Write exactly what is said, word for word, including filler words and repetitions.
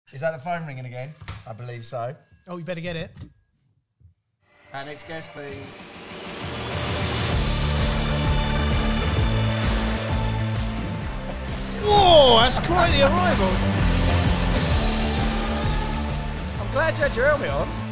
Is that the phone ringing again? I believe so. Oh, you better get it. Our next guest, please. Whoa, that's quite the arrival. I'm glad you had your helmet on.